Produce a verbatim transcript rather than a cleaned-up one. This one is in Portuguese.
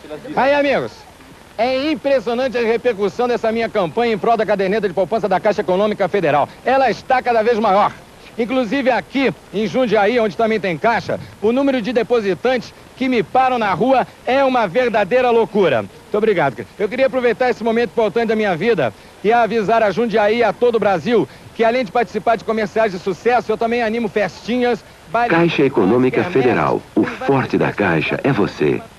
Aí, amigos, é impressionante a repercussão dessa minha campanha em prol da caderneta de poupança da Caixa Econômica Federal. Ela está cada vez maior. Inclusive aqui, em Jundiaí, onde também tem caixa, o número de depositantes que me param na rua é uma verdadeira loucura. Muito obrigado. Eu queria aproveitar esse momento importante da minha vida e avisar a Jundiaí e a todo o Brasil que, além de participar de comerciais de sucesso, eu também animo festinhas... Caixa Econômica Federal. O forte da Caixa é você.